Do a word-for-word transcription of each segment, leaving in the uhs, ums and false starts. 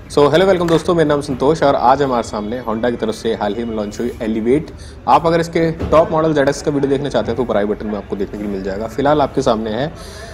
So hello welcome दोस्तों, मेरा नाम संतोष और आज हमारे सामने होंडा की तरफ से हाल ही में लॉन्च हुई एलिवेट। आप अगर इसके टॉप मॉडल जेड एक्स का वीडियो देखना चाहते हैं तो ऊपर आई बटन में आपको देखने के लिए मिल जाएगा। फिलहाल आपके सामने है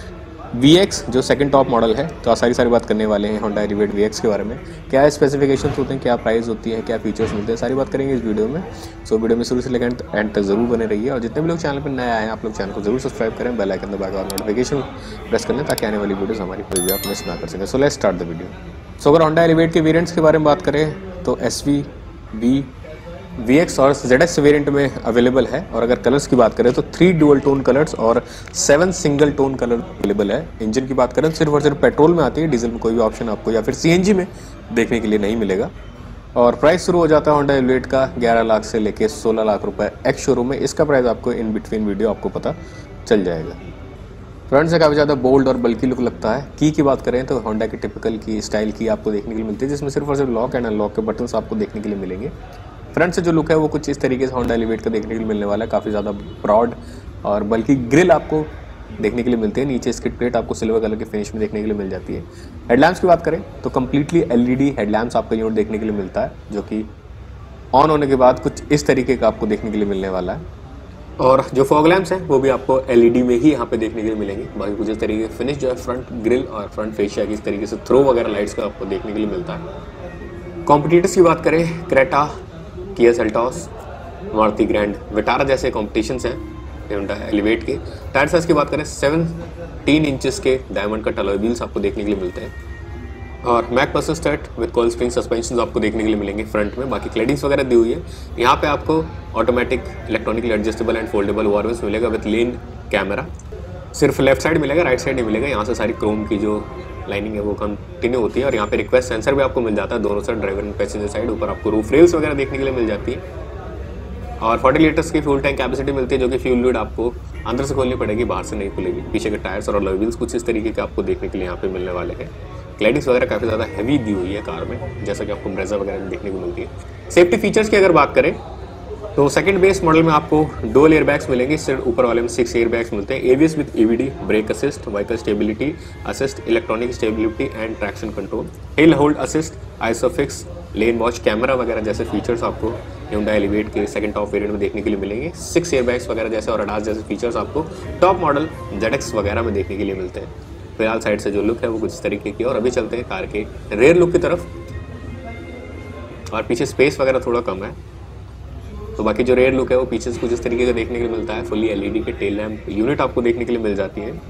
वी एक्स जो सेकंड टॉप मॉडल है। तो सारी सारी बात करने वाले हैं होंडा एलिवेट वी एक्स के बारे में। क्या स्पेसिफिकेशंस होते हैं, क्या प्राइस होती है, क्या फीचर्स मिलते हैं, सारी बात करेंगे इस वीडियो में। सो वीडियो में शुरू से लेकर एंड तक जरूर बने रहिए और जितने भी लोग चैनल पर नए आए हैं आप लोग चैनल को जरूर सब्सक्राइब करें, बेल आइकन दबाकर और नोटिफिकेशन प्रेस कर लें ताकि आने वाली वीडियोस हमारी कोई भी आप मिस ना कर सकें। So let's start the video. So अगर होंडा एलिवेट के वेरिएंट्स के बारे में बात करें तो S V V V X और जेड एक्स वेरिएंट में अवेलेबल है। और अगर कलर्स की बात करें तो थ्री डुअल टोन कलर्स और seven single tone colour available है। इंजन की बात करें तो सिर्फ और सिर्फ पेट्रोल में आती है, डीजल में कोई भी ऑप्शन आपको या फिर सी एन जी में देखने के लिए नहीं मिलेगा। और प्राइस शुरू हो जाता है होंडा एलिवेट का ग्यारह लाख से लेके सोलह लाख रुपए एक्स शोरूम में। इसका प्राइस आपको इन बिटवीन वीडियो आपको पता चल जाएगा। फ्रंट से काफ़ी ज़्यादा बोल्ड और बल्कि लुक लगता है। की की बात करें तो होंडा की टिपिकल की स्टाइल की आपको देखने के लिए मिलती है, जिसमें सिर्फ और सिर्फ लॉक एंड अनलॉक के बटन्स आपको देखने के लिए मिलेंगे। फ्रंट से जो लुक है वो कुछ इस तरीके से होंडा एलिवेट का देखने के लिए मिलने वाला है। काफ़ी ज़्यादा ब्रॉड और बल्कि ग्रिल आपको देखने के लिए मिलते हैं। नीचे स्किड प्लेट आपको सिल्वर कलर के फिनिश में देखने के लिए मिल जाती है। हेडलैम्प्स की बात करें तो completely L E D headlamps आपको यूनिट देखने के लिए मिलता है, जो कि ऑन होने के बाद कुछ इस तरीके का आपको देखने के लिए मिलने वाला है। और जो फॉग लैम्प्स हैं वो भी आपको एल ई डी में ही यहाँ पे देखने के लिए मिलेंगे। बाकी कुछ इस तरीके के फिनिश जो है फ्रंट ग्रिल और फ्रंट फेशिया की इस तरीके से थ्रो वगैरह लाइट्स का आपको देखने के लिए मिलता है। कॉम्पिटिटर्स की बात करें, Creta, Kia Seltos, Maruti Grand Vitara जैसे कॉम्पिटिशन्स हैं होंडा एलिवेट के। टायर साइज की बात करें सेवनटीन इंचेस के डायमंड कट अलॉय व्हील्स आपको देखने के लिए मिलते हैं। और McPherson strut with coil spring suspension आपको देखने के लिए मिलेंगे फ्रंट में। बाकी क्लैडिंग्स वगैरह दी हुई है। यहाँ पे आपको automatic electronically adjustable and foldable ORVMs मिलेगा विद लेन कैमरा। सिर्फ लेफ्ट साइड मिलेगा, राइट साइड नहीं मिलेगा। यहाँ से सारी क्रोम की जो लाइनिंग है वो कंटिन्यू होती है। और यहाँ पे रिक्वेस्ट सेंसर भी आपको मिल जाता है दोनों side, driver and passenger side. ऊपर आपको रूफ रेल्स वगैरह देखने के लिए मिल जाती है। और फोर्टी लीटर्स की फ्यूल टैंक कैपेसिटी मिलती है, जो कि फ्यूल लिड आपको अंदर से खोलनी पड़ेगी, बाहर से नहीं खुलेगी। पीछे के टायर्स और अलॉय व्हील्स कुछ इस तरीके के आपको देखने के लिए यहाँ पे मिलने वाले हैं। क्लैडिंग्स वगैरह काफ़ी ज़्यादा हैवी दी हुई है कार में, जैसा कि आपको ब्रेजा वगैरह में देखने को मिलती है। सेफ्टी फीचर्स की अगर बात करें तो सेकंड बेस मॉडल में आपको डोल एयर बैग्स मिलेंगे। सिर्फ ऊपर वाले में सिक्स एयर बैग्स मिलते हैं। ABS with EVD, brake assist, vehicle stability assist, electronic stability and traction control, hill hold assist, ISOFIX, lane watch camera वगैरह जैसे फीचर्स आपको होंडा एलिवेट के सेकंड टॉप वेरिएंट में देखने के लिए मिलेंगे। सिक्स एयर बैग्स वगैरह जैसे और अडास जैसे फीचर्स आपको टॉप मॉडल जेड एक्स वगैरह में देखने के लिए मिलते हैं। फिलहाल साइड से जो लुक है वो कुछ इस तरीके की। और अभी चलते हैं कार के रेयर लुक की तरफ। और पीछे स्पेस वगैरह थोड़ा कम है, तो बाकी जो रेयर लुक है वो पीछे से कुछ इस तरीके का देखने के लिए मिलता है। फुली एलईडी के टेल लैंप यूनिट आपको देखने के लिए मिल जाती है।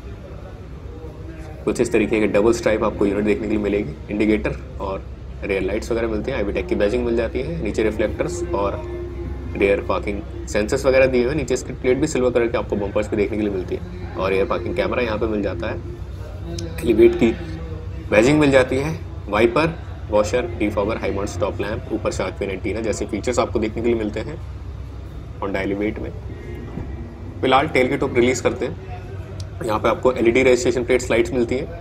कुछ इस तरीके के डबल स्ट्राइप आपको यूनिट देखने के लिए मिलेगी। इंडिकेटर और रेयर लाइट्स वगैरह मिलती हैं। आईवी टेक की बैजिंग मिल जाती है। नीचे रिफ्लेक्टर्स और रेयर पार्किंग सेंसर्स वगैरह दिए हुए हैं। नीचे स्किड प्लेट भी सिल्वर कलर की आपको बम्पर्स पे देखने के लिए मिलती है। और एयर पार्किंग कैमरा यहाँ पे मिल जाता है। एलिवेट की बैजिंग मिल जाती है। Wiper, washer, defogger, high mount stop lamp, ऊपर शार्क फिन एंटीना जैसे फीचर्स आपको देखने के लिए मिलते हैं होंडा एलिवेट में। फिलहाल टेल के टॉप रिलीज करते हैं। यहाँ पे आपको एलईडी रजिस्ट्रेशन प्लेट स्लाइड्स मिलती है।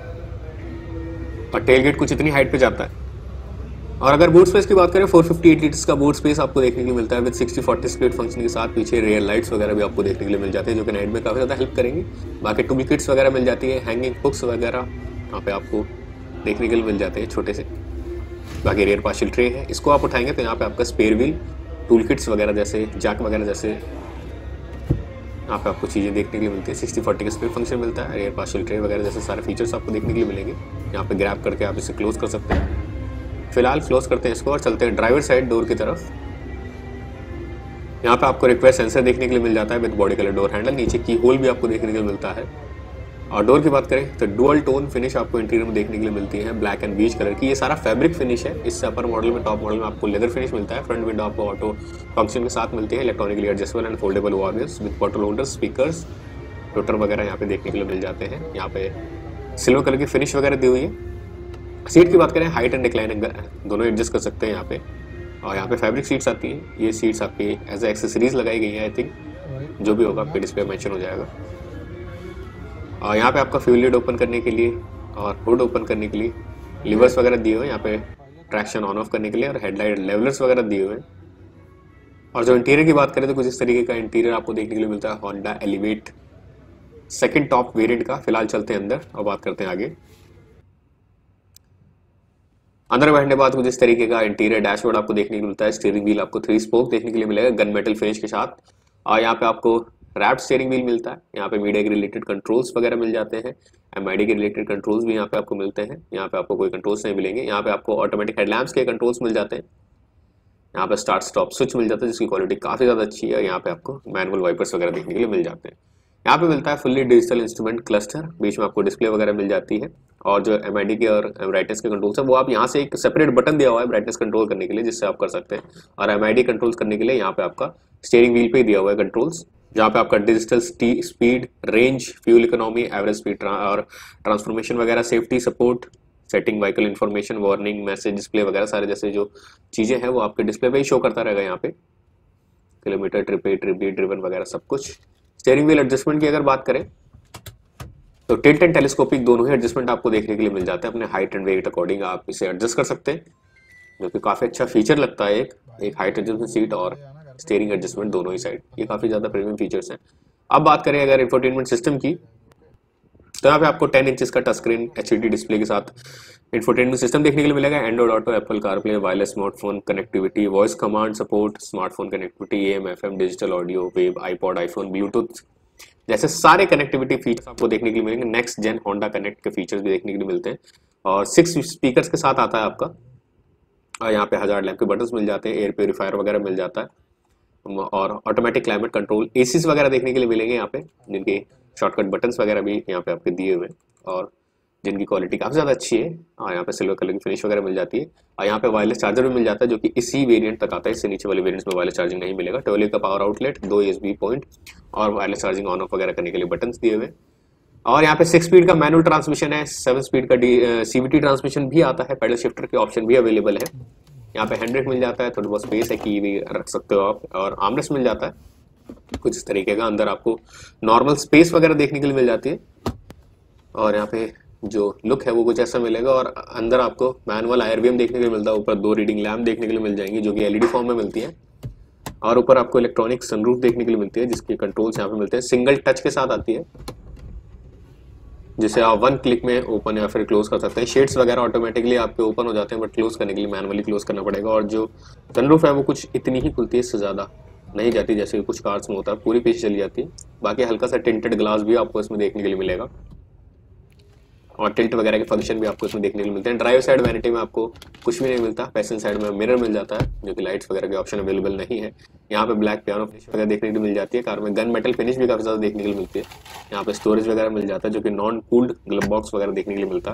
और टेल गेट कुछ इतनी हाइट पे जाता है। और अगर बूट स्पेस की बात करें, फोर फिफ्टी एट लीटर्स का बूट स्पेस आपको देखने के लिए मिलता है with sixty forty split function के साथ। पीछे रेयर लाइट्स वगैरह भी आपको देखने के लिए मिल जाते हैं, जो कि नाइट में काफ़ी ज़्यादा हेल्प करेंगी। बाकी टूल किट्स वगैरह मिल जाती है। हैंगिंग हुक्स वगैरह यहाँ पे आपको देखने के लिए मिल जाते हैं छोटे से। बाकी रेयर पार्शियल ट्रे है, इसको आप उठाएंगे तो यहाँ पे आपका स्पेयर व्हील, टूल किट्स वगैरह जैसे जैक वगैरह जैसे यहाँ पे आपको चीज़ें देखने के लिए मिलती है। सिक्सटी फोर्टी का स्प्लिट फंक्शन मिलता है। रेयर पार्शियल ट्रे वगैरह जैसे सारे फीचर्स आपको देखने के लिए मिलेंगे। यहाँ पे ग्रैब करके आप इसे क्लोज कर सकते हैं। फिलहाल क्लोज करते हैं इसको और चलते हैं ड्राइवर साइड डोर की तरफ। यहाँ पे आपको रिक्वेस्ट सेंसर देखने के लिए मिल जाता है with body colour door handle. नीचे की होल भी आपको देखने के लिए मिलता है। और डोर की बात करें तो डुअल टोन फिनिश आपको इंटीरियर में देखने के लिए मिलती है, ब्लैक एंड बीच कलर की। ये सारा फैब्रिक फिनिश है। इससे अपर मॉडल में, टॉप मॉडल में आपको लेदर फिनिश मिलता है। फ्रंट विंडो आपको ऑटो फंक्शन के साथ मिलती है। Electronically adjustable and foldable ORVMs with bottle holders, speakers, rotor वगैरह यहाँ पे देखने के लिए मिल जाते हैं। यहाँ पे सिल्वर कलर की फिनिश वगैरह दी हुई है। सीट की बात करें, हाइट एंड डिक्लाइन दोनों एडजस्ट कर सकते हैं यहाँ पे। और यहाँ पे फैब्रिक सीट्स आती हैं। ये सीट्स आपकी एज ए एक्सेसरीज लगाई गई हैं। आई थिंक जो भी होगा आपके डिस्प्ले मेंशन हो जाएगा। और यहाँ पे आपका फ्यूल लिड ओपन करने के लिए और हुड ओपन करने के लिए लिवर्स वगैरह दिए हुए हैं। यहाँ पे ट्रैक्शन ऑन ऑफ करने के लिए और हेडलाइट लेवलर्स वगैरह दिए हुए हैं। और जो इंटीरियर की बात करें तो कुछ इस तरीके का इंटीरियर आपको देखने के लिए मिलता है Honda Elevate second top variant का। फिलहाल चलते हैं अंदर और बात करते हैं आगे। अंदर बैठने के बाद कुछ इस तरीके का इंटीरियर डैशबोर्ड आपको देखने को मिलता है। स्टीयरिंग व्हील आपको थ्री स्पोक देखने के लिए मिलेगा गन मेटल फिनिश के साथ, और यहाँ पे आपको रैप्ड स्टीयरिंग व्हील मिलता है। यहाँ पे मीडिया के रिलेटेड कंट्रोल्स वगैरह मिल जाते हैं, एमआईडी के रिलेटेड कंट्रोल्स भी यहाँ पे आपको मिलते हैं। यहाँ पे आपको कोई कंट्रोल्स नहीं मिलेंगे। यहाँ पे आपको ऑटोमेटिक हेडलैम्प्स के कंट्रोल्स मिल जाते हैं। यहाँ पे स्टार्ट स्टॉप स्विच मिल जाता है जिसकी क्वालिटी काफ़ी ज़्यादा अच्छी है। यहाँ पे आपको मैनुअल वाइपर्स वगैरह देखने के लिए मिल जाते हैं। यहाँ पे मिलता है फुल्ली डिजिटल इंस्ट्रूमेंट क्लस्टर, बीच में आपको डिस्प्ले वगैरह मिल जाती है, और जो एमआईडी के और ब्राइटनेस के कंट्रोल्स है वो आप यहाँ से एक सेपरेट बटन दिया हुआ है ब्राइटनेस कंट्रोल करने के लिए, जिससे आप कर सकते हैं। और एमआईडी कंट्रोल्स करने के लिए यहाँ पे आपका स्टीयरिंग व्हील पे ही दिया हुआ है कंट्रोल्स, जहाँ पे आपका digital speed, range, fuel economy, average speed और ट्रांसफॉर्मेशन वगैरह, safety support, setting, vehicle information, warning, message, display वगैरह सारे जैसे जो चीज़ें हैं वो आपके डिस्प्ले पे ही शो करता रहेगा। यहाँ पे kilometre, trip A, trip B, driven वगैरह सब कुछ। स्टीयरिंग व्हील एडजस्टमेंट की अगर बात करें तो टिल्ट एंड टेलीस्कोपिक दोनों ही एडजस्टमेंट आपको देखने के लिए मिल जाते हैं। अपने हाइट एंड वेट अकॉर्डिंग आप इसे एडजस्ट कर सकते हैं, जो कि काफ़ी अच्छा फीचर लगता है। एक एक हाइट एडजस्टमेंट सीट और स्टीयरिंग एडजस्टमेंट दोनों ही साइड, ये काफ़ी ज़्यादा प्रीमियम फीचर्स हैं। अब बात करें अगर इंफोटेनमेंट सिस्टम की, तो यहाँ पे आपको टेन इंचेस का टच स्क्रीन एचडी डिस्प्ले के साथ इंफोटेनमेंट सिस्टम देखने के लिए मिलेगा। Android Auto, Apple CarPlay, wireless smartphone connectivity, voice command support, smartphone connectivity, AM FM, digital audio, web, iPod, iPhone, Bluetooth जैसे सारे कनेक्टिविटी फीचर्स आपको देखने के लिए मिलेंगे। नेक्स्ट जेन होंडा कनेक्ट के फीचर्स भी देखने के लिए मिलते हैं, और सिक्स स्पीकर्स के साथ आता है आपका। और यहाँ पे हजार लैम्प के बटन्स मिल जाते हैं, एयर प्योरीफायर वगैरह मिल जाता है, और ऑटोमेटिक क्लाइमेट कंट्रोल, एसीज वगैरह देखने के लिए मिलेंगे यहाँ पे, जिनके शॉर्टकट बटन्स वगैरह भी यहाँ पे आपके दिए हुए हैं, और जिनकी क्वालिटी काफ़ी ज़्यादा अच्छी है। और यहाँ पे सिल्वर कलर की फिनिश वगैरह मिल जाती है, और यहाँ पे वायरलेस चार्जर भी मिल जाता है, जो कि इसी वेरिएंट तक आता है। इससे नीचे वाले वेरिएंट्स में वायरलेस चार्जिंग नहीं मिलेगा। ट्वेल्व का पावर आउटलेट, दो यूएसबी पॉइंट, और वायरलेस चार्जिंग ऑन ऑफ वगैरह करने के लिए बटन्स दिए हुए। और यहाँ पे सिक्स स्पीड का मैनुअल ट्रांसमिशन है, सेवन स्पीड का डी सीवीटी ट्रांसमिशन भी आता है, पैडल शिफ्टर के ऑप्शन भी अवेलेबल है। यहाँ पे हैंड ब्रेक मिल जाता है, थोड़ी बहुत स्पेस है कि भी रख सकते हो आप, और आर्मरेस्ट मिल जाता है कुछ इस तरीके का। अंदर आपको नॉर्मल स्पेस वगैरह देखने के लिए मिल जाती है, और यहाँ पे जो लुक है वो कुछ ऐसा मिलेगा। और अंदर आपको मैनुअल आईआरवीएम देखने के लिए मिलता है, ऊपर दो रीडिंग लैम्प देखने के लिए मिल जाएंगी जो कि एलईडी फॉर्म में मिलती है, और ऊपर आपको इलेक्ट्रॉनिक सनरूफ देखने के लिए मिलती है, जिसके कंट्रोल्स यहाँ पे मिलते हैं। सिंगल टच के साथ आती है, जिसे आप वन क्लिक में ओपन या फिर क्लोज कर सकते हैं। शेड्स वगैरह ऑटोमेटिकली आपके ओपन हो जाते हैं, बट क्लोज करने के लिए मैनुअली क्लोज करना पड़ेगा। और जो सनरूफ है वो कुछ इतनी ही खुलती है, इससे ज़्यादा नहीं जाती, जैसे कि कुछ कार्स में होता है, पूरी पीछे चली जाती है। बाकी हल्का सा टिंटेड ग्लास भी आपको इसमें देखने के लिए मिलेगा, और टिल्ट वगैरह के फंक्शन भी आपको इसमें देखने को मिलते हैं। ड्राइव साइड वैनिटी में आपको कुछ भी नहीं मिलता। पैसेंजर साइड में मिरर मिल जाता है, जो कि लाइट्स वगैरह के ऑप्शन अवेलेबल नहीं है। यहाँ पे ब्लैक पियानो फिनिश वगैरह देखने के लिए मिल जाती है। कार में गन मेटल फिनिश भी काफी ज्यादा देखने के लिए मिलती है। यहाँ पे स्टोरेज वगैरह मिल जाता है, जो कि नॉन कूल्ड ग्लब बॉक्स वगैरह देखने के लिए मिलता है।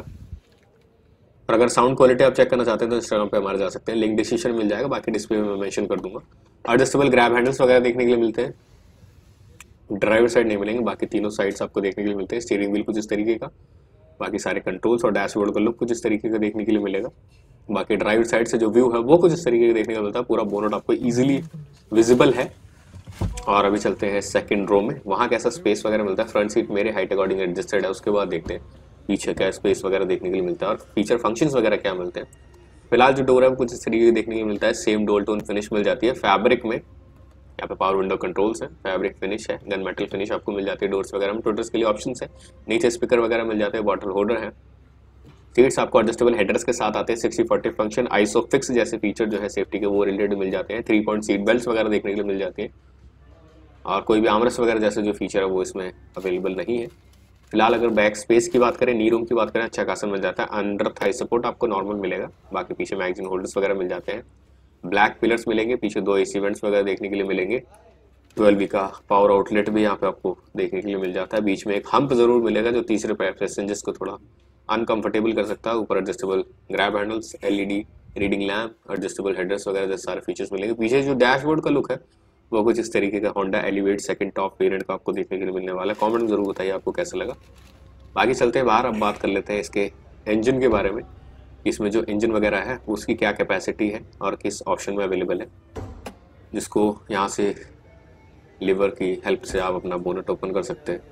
और अगर साउंड क्वालिटी आप चेक करना चाहते हैं तो इंस्टाग्राम पे हमारे जा सकते हैं, लिंक डिस्क्रिप्शन मिल जाएगा, बाकी डिस्प्ले में मैं मेंशन कर दूंगा। एडजस्टेबल ग्रैब हैंडल्स वगैरह देखने के लिए मिलते हैं। ड्राइवर साइड नहीं मिलेंगे, बाकी तीनों साइड्स आपको देखने के लिए मिलते हैं। स्टीयरिंग व्हील कुछ इस तरीके का, बाकी सारे कंट्रोल्स और डैशबोर्ड का लुक कुछ इस तरीके का देखने के लिए मिलेगा। बाकी ड्राइवर साइड से जो व्यू है वो कुछ इस तरीके का देखने को मिलता है। पूरा बोनट आपको इजीली विजिबल है। और अभी चलते हैं सेकंड रो में, वहाँ कैसा स्पेस वगैरह मिलता है। फ्रंट सीट मेरे हाइट अकॉर्डिंग एडजस्टेड है, उसके बाद देखते हैं पीछे क्या स्पेस वगैरह देखने के लिए मिलता है और फीचर फंक्शंस वगैरह क्या मिलते हैं। फिलहाल जो डोर है वो कुछ इस तरीके का देखने को मिलता है। सेम डोर टोन फिनिश मिल जाती है फैब्रिक में। यहाँ पे पावर विंडो कंट्रोल्स है, फैब्रिक फिनिश है, गन मेटल फिनिश आपको मिल जाती है। डोर्स वगैरह में टोटर्स के लिए ऑप्शंस है, नीचे स्पीकर वगैरह मिल जाते हैं, बॉटल होल्डर है। सीट्स आपको एडजस्टेबल हेडर्स के साथ आते हैं। Sixty forty function, ISOFIX जैसे फीचर जो है सेफ्टी के वो रिलेटेड मिल जाते हैं। थ्री पॉइंट सीट बेल्ट वगैरह देखने के लिए मिल जाती है। और कोई भी आर्मरेस्ट वगैरह जैसे जो फीचर है वो इसमें अवेलेबल नहीं है। फिलहाल अगर बैक स्पेस की बात करें, नी रूम की बात करें, अच्छा खासा मिल जाता है। अंडर थाई सपोर्ट आपको नॉर्मल मिलेगा, बाकी पीछे मैगजीन होल्डर्स वगैरह मिल जाते हैं। ब्लैक पिलर्स मिलेंगे, पीछे दो एसी वेंट्स वगैरह देखने के लिए मिलेंगे। ट्वेल्व का पावर आउटलेट भी यहाँ पे आपको देखने के लिए मिल जाता है। बीच में एक हम्प जरूर मिलेगा जो तीसरे पैसेंजर्स को थोड़ा अनकंफर्टेबल कर सकता है। ऊपर adjustable grab handles, LED reading lamp, adjustable headrests वगैरह जैसे सारे फीचर्स मिलेंगे। पीछे जो डैशबोर्ड का लुक है वो कुछ इस तरीके का Honda Elevate second top variant का आपको देखने के लिए मिलने वाला है। कमेंट में जरूर बताइए आपको कैसा लगा। बाकी चलते हैं बाहर, अब बात कर लेते हैं इसके इंजन के बारे में। इसमें जो इंजन वगैरह है उसकी क्या कैपेसिटी है और किस ऑप्शन में अवेलेबल है, जिसको यहाँ से लीवर की हेल्प से आप अपना बोनट ओपन कर सकते हैं।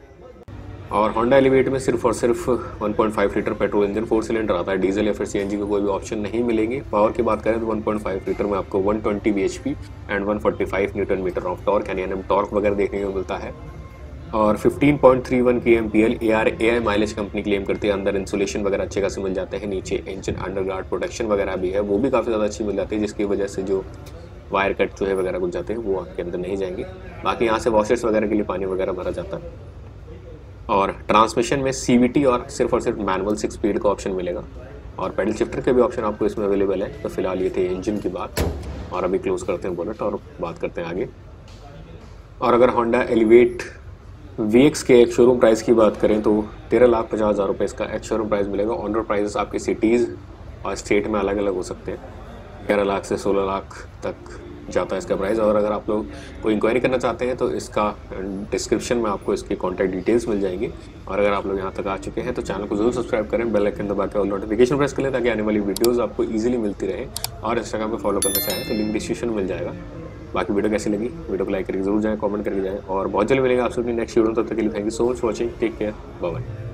और होंडा एलिवेट में सिर्फ और सिर्फ one point five litre petrol engine four cylinder आता है। डीजल या फिर सीएनजी का कोई भी ऑप्शन नहीं मिलेंगे। पावर की बात करें तो वन पॉइंट फाइव लीटर में आपको one twenty BHP and one forty five newton metre of torque यानी एनएम टॉर्क वगैरह देखने को मिलता है। और fifteen point three one K M P L A R A I mileage company claim करती है। अंदर इंसुलेशन वगैरह अच्छे खासे मिल जाते हैं, नीचे इंजन अंडरगार्ड प्रोटेक्शन वगैरह भी है, वो भी काफ़ी ज़्यादा अच्छी मिल जाती है, जिसकी वजह से जो वायर कट जो है वगैरह कुछ जाते हैं वो आपके अंदर नहीं जाएंगे। बाकी यहाँ से वॉशर्स वगैरह के लिए पानी वगैरह भरा जाता है। और ट्रांसमिशन में सी वी टी और सिर्फ और सिर्फ मैनुअल सिक्स स्पीड का ऑप्शन मिलेगा, और पेडल शिफ्टर के भी ऑप्शन आपको इसमें अवेलेबल है। तो फिलहाल ये थे इंजन की बात, और अभी क्लोज करते हैं बोनट और बात करते हैं आगे। और अगर होंडा एलिवेट वी एक्स के एक शोरूम प्राइस की बात करें तो तेरह लाख पचास हज़ार रुपये इसका एक शोरूम प्राइस मिलेगा। ऑन रोड प्राइस आपकी सिटीज़ और स्टेट में अलग अलग हो सकते हैं, ग्यारह लाख से सोलह लाख तक जाता है इसका प्राइस। और अगर आप लोग कोई इंक्वायरी करना चाहते हैं तो इसका डिस्क्रिप्शन में आपको इसकी कॉन्टैक्ट डिटेल्स मिल जाएंगी। और अगर आप लोग यहाँ तक आ चुके हैं तो चैनल को जरूर सब्सक्राइब करें, बेल आइकन दबा के और नोटिफिकेशन प्रेस करें, ताकि आने वाली वीडियोज़ आपको ईजिली मिलती रहे। और इंस्टाग्राम पर फॉलो करना चाहें तो लिंक डिस्क्रिप्शन में मिल जाएगा। बाकी वीडियो कैसी लगी, वीडियो को लाइक करके जरूर जाएं, कमेंट करके जाएं, और बहुत जल्द मिलेगा आपसे अपनी नेक्स्ट वीडियो। तब तक के लिए thank you so much for watching, take care, bye bye.